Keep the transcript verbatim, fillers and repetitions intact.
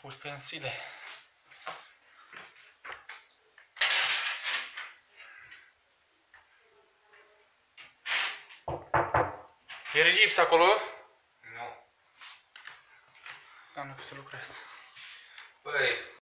ustensile. E regips acolo? Nu. Înseamnă că se lucrează. Băi,